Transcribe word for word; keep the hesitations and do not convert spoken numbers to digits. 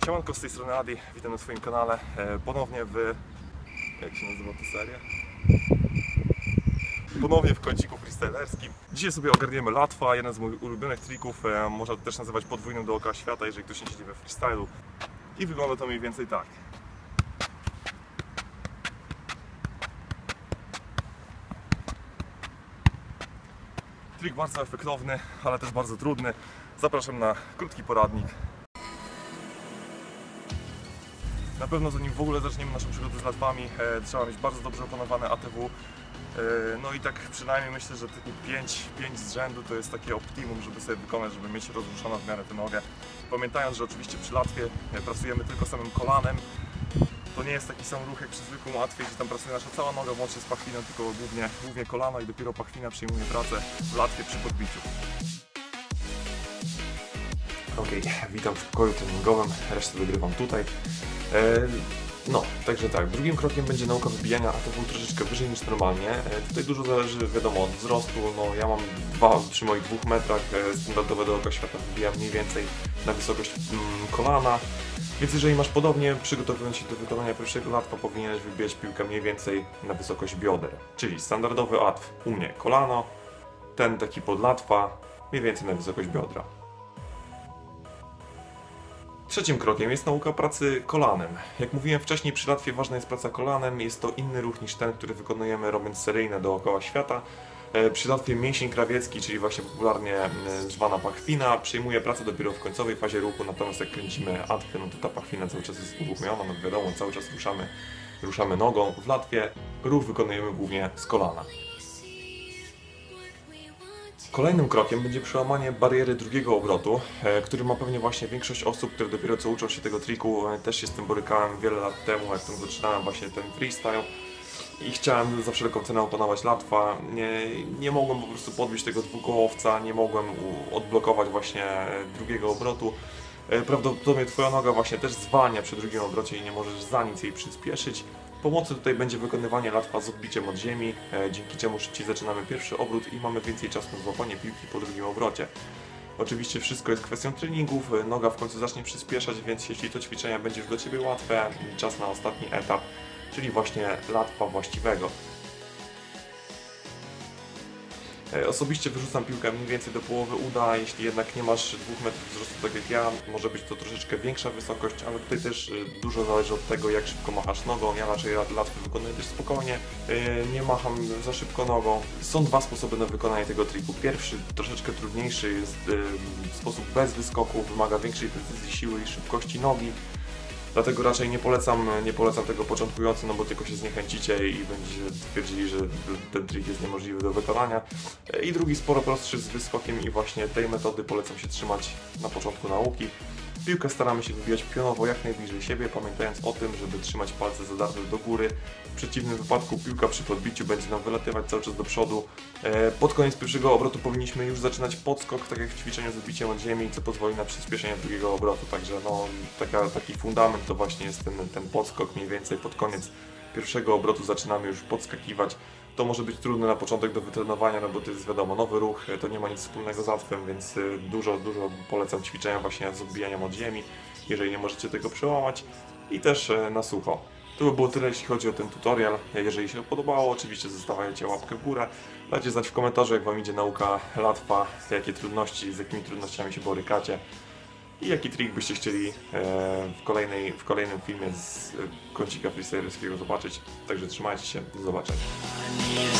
Siemanko, z tej strony Adi, witam na swoim kanale, e, ponownie w... jak się nazywa ta seria? Ponownie w kąciku freestylerskim. Dzisiaj sobie ogarniemy latwa, jeden z moich ulubionych trików, e, można to też nazywać podwójnym dookoła świata, jeżeli ktoś nie siedzi we freestylu. I wygląda to mniej więcej tak. Trik bardzo efektowny, ale też bardzo trudny. Zapraszam na krótki poradnik. Na pewno zanim w ogóle zaczniemy naszą przygodę z latwami, e, trzeba mieć bardzo dobrze opanowane A T W. E, no i tak przynajmniej myślę, że takie pięć z rzędu to jest takie optimum, żeby sobie wykonać, żeby mieć rozruszoną w miarę tę nogę. Pamiętając, że oczywiście przy latwie e, pracujemy tylko samym kolanem. To nie jest taki sam ruch jak przy zwykłym łatwie, gdzie tam pracuje nasza cała noga włącznie z pachwiną, tylko głównie, głównie kolano i dopiero pachwina przyjmuje pracę w latwie przy podbiciu. Ok, witam w pokoju treningowym, resztę wygrywam tutaj. No, także tak, drugim krokiem będzie nauka wybijania A T W troszeczkę wyżej niż normalnie. Tutaj dużo zależy, wiadomo, od wzrostu. No, ja mam dwa, przy moich dwóch metrach standardowe dookoła świata wybijam mniej więcej na wysokość mm, kolana. Więc jeżeli masz podobnie, przygotowując się do wykonania pierwszego latwa, powinieneś wybijać piłkę mniej więcej na wysokość bioder. Czyli standardowy łatw u mnie kolano, ten taki pod latwa, mniej więcej na wysokość biodra. Trzecim krokiem jest nauka pracy kolanem. Jak mówiłem wcześniej, przy latwie ważna jest praca kolanem. Jest to inny ruch niż ten, który wykonujemy robiąc seryjne dookoła świata. Przy latwie mięsień krawiecki, czyli właśnie popularnie zwana pachwina, przyjmuje pracę dopiero w końcowej fazie ruchu, natomiast jak kręcimy atwy, no to ta pachwina cały czas jest uruchomiona, no wiadomo, cały czas ruszamy, ruszamy nogą. W latwie ruch wykonujemy głównie z kolana. Kolejnym krokiem będzie przełamanie bariery drugiego obrotu, e, który ma pewnie właśnie większość osób, które dopiero co uczą się tego triku. E, też się z tym borykałem wiele lat temu, jak tam zaczynałem właśnie ten freestyle i chciałem za wszelką cenę opanować latwa. Nie, nie mogłem po prostu podbić tego dwukołowca, nie mogłem u, odblokować właśnie drugiego obrotu. E, prawdopodobnie twoja noga właśnie też zwalnia przy drugim obrocie i nie możesz za nic jej przyspieszyć. Pomocą tutaj będzie wykonywanie latwa z odbiciem od ziemi, e, dzięki czemu szybciej zaczynamy pierwszy obrót i mamy więcej czasu na złapanie piłki po drugim obrocie. Oczywiście wszystko jest kwestią treningów, noga w końcu zacznie przyspieszać, więc jeśli to ćwiczenie będzie już dla Ciebie łatwe, czas na ostatni etap, czyli właśnie latwa właściwego. Osobiście wyrzucam piłkę mniej więcej do połowy uda, jeśli jednak nie masz dwóch metrów wzrostu tak jak ja, może być to troszeczkę większa wysokość, ale tutaj też dużo zależy od tego, jak szybko machasz nogą. Ja raczej latwy wykonuję dość spokojnie, nie macham za szybko nogą. Są dwa sposoby na wykonanie tego triku. Pierwszy, troszeczkę trudniejszy, jest w sposób bez wyskoku, wymaga większej precyzji siły i szybkości nogi. Dlatego raczej nie polecam, nie polecam tego początkującym, no bo tylko się zniechęcicie i będziecie twierdzili, że ten trik jest niemożliwy do wykonania. I drugi sporo prostszy z wyskokiem i właśnie tej metody polecam się trzymać na początku nauki. Piłkę staramy się wybijać pionowo jak najbliżej siebie, pamiętając o tym, żeby trzymać palce zadarte do góry. W przeciwnym wypadku piłka przy podbiciu będzie nam wylatywać cały czas do przodu. Pod koniec pierwszego obrotu powinniśmy już zaczynać podskok, tak jak w ćwiczeniu z odbiciem od ziemi, co pozwoli na przyspieszenie drugiego obrotu. Także no, taka, taki fundament to właśnie jest ten, ten podskok. Mniej więcej pod koniec pierwszego obrotu zaczynamy już podskakiwać. To może być trudne na początek do wytrenowania, no bo to jest wiadomo, nowy ruch, to nie ma nic wspólnego z łatwem, więc dużo, dużo polecam ćwiczenia właśnie z odbijaniem od ziemi, jeżeli nie możecie tego przełamać, i też na sucho. To by było tyle, jeśli chodzi o ten tutorial. Jeżeli się podobało, oczywiście zostawiajcie łapkę w górę. Dajcie znać w komentarzu, jak Wam idzie nauka latwa, jakie trudności, z jakimi trudnościami się borykacie i jaki trik byście chcieli w, kolejnej, w kolejnym filmie z kącika freestylerskiego zobaczyć. Także trzymajcie się, do zobaczenia.